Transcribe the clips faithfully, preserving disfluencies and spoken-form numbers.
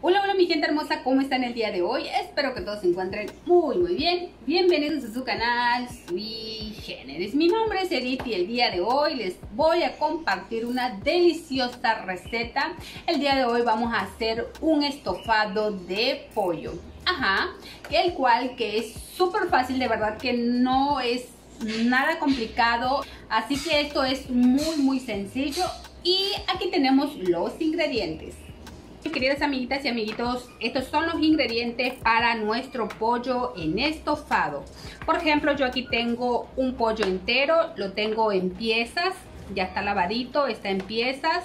Hola, hola mi gente hermosa, ¿cómo están el día de hoy? Espero que todos se encuentren muy muy bien. Bienvenidos a su canal Sweet Generis. Mi nombre es Edith y el día de hoy les voy a compartir una deliciosa receta. El día de hoy vamos a hacer un estofado de pollo. Ajá, el cual que es súper fácil, de verdad que no es nada complicado. Así que esto es muy muy sencillo y aquí tenemos los ingredientes. Queridas amiguitas y amiguitos, estos son los ingredientes para nuestro pollo en estofado. Por ejemplo, yo aquí tengo un pollo entero, lo tengo en piezas, ya está lavadito, está en piezas.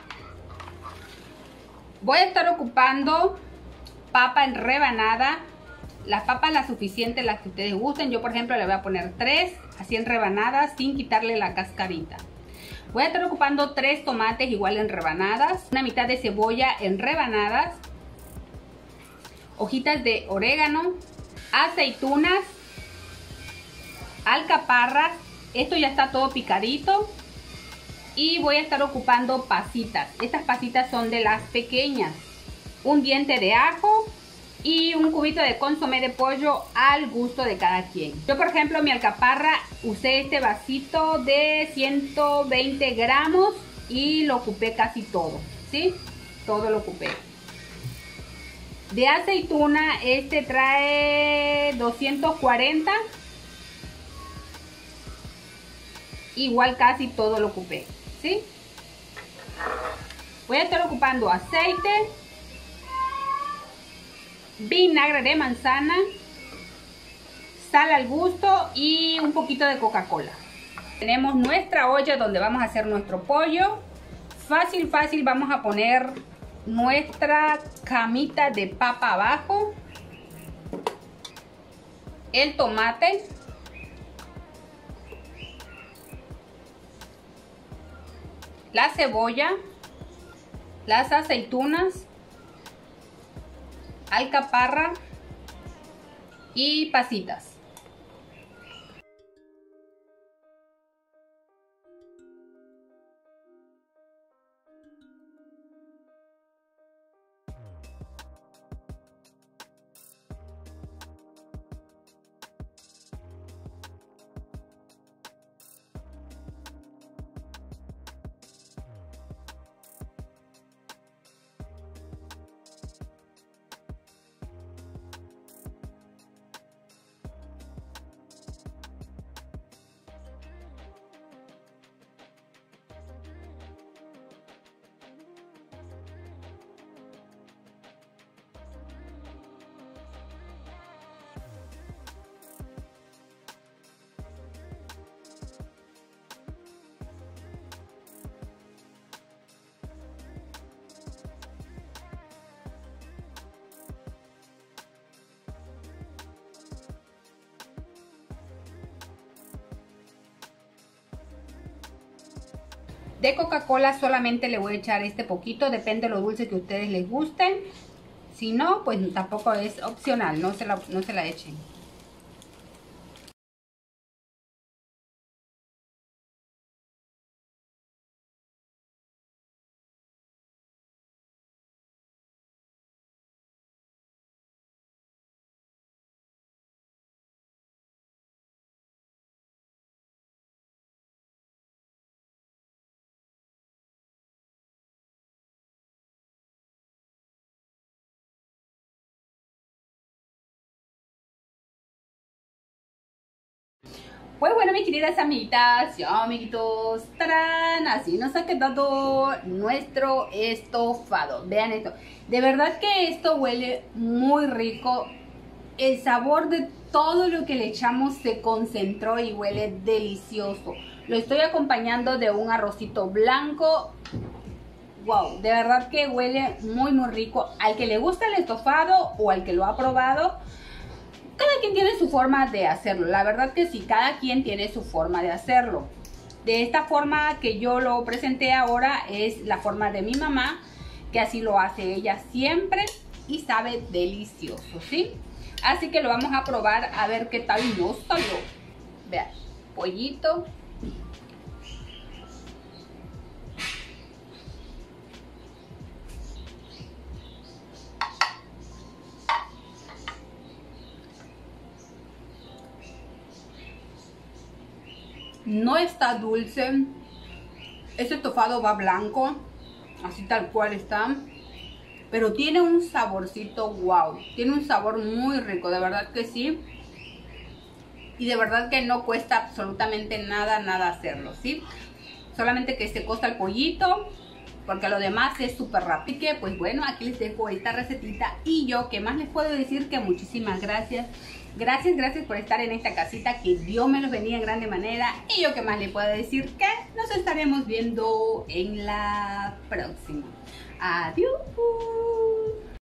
Voy a estar ocupando papa en rebanada, las papas las suficientes, las que ustedes gusten. Yo por ejemplo le voy a poner tres, así en rebanadas, sin quitarle la cascarita. Voy a estar ocupando tres tomates igual en rebanadas, una mitad de cebolla en rebanadas, hojitas de orégano, aceitunas, alcaparras, esto ya está todo picadito, y voy a estar ocupando pasitas. Estas pasitas son de las pequeñas, un diente de ajo y un cubito de consomé de pollo al gusto de cada quien. Yo por ejemplo mi alcaparra usé este vasito de ciento veinte gramos y lo ocupé casi todo, ¿sí? Todo lo ocupé. De aceituna este trae doscientos cuarenta, igual casi todo lo ocupé, ¿sí? Voy a estar ocupando aceite, vinagre de manzana, sal al gusto y un poquito de Coca-Cola. Tenemos nuestra olla donde vamos a hacer nuestro pollo. Fácil, fácil, vamos a poner nuestra camita de papa abajo, el tomate, la cebolla, las aceitunas, alcaparra y pasitas. De Coca-Cola solamente le voy a echar este poquito, depende de lo dulce que a ustedes les gusten. Si no, pues tampoco es opcional, no se la, no se la echen. Pues bueno, mis queridas amiguitas y amiguitos, ¡tarán! Así nos ha quedado nuestro estofado. Vean esto. De verdad que esto huele muy rico. El sabor de todo lo que le echamos se concentró y huele delicioso. Lo estoy acompañando de un arrocito blanco. Wow, de verdad que huele muy muy rico. Al que le gusta el estofado o al que lo ha probado, cada quien tiene su forma de hacerlo. La verdad que sí, cada quien tiene su forma de hacerlo. De esta forma que yo lo presenté ahora es la forma de mi mamá, que así lo hace ella siempre y sabe delicioso, ¿sí? Así que lo vamos a probar a ver qué tal nos salió. Vean, pollito. no está dulce. Este estofado va blanco, así tal cual está. Pero tiene un saborcito wow. Tiene un sabor muy rico, de verdad que sí. Y de verdad que no cuesta absolutamente nada, nada hacerlo, ¿sí? Solamente que se costa el pollito, porque lo demás es súper rápido. Así que, pues bueno, aquí les dejo esta recetita. Y yo, ¿qué más les puedo decir? Que muchísimas gracias. Gracias, gracias por estar en esta casita. Que Dios me los bendiga en grande manera. Y yo, ¿qué más les puedo decir? Que nos estaremos viendo en la próxima. Adiós.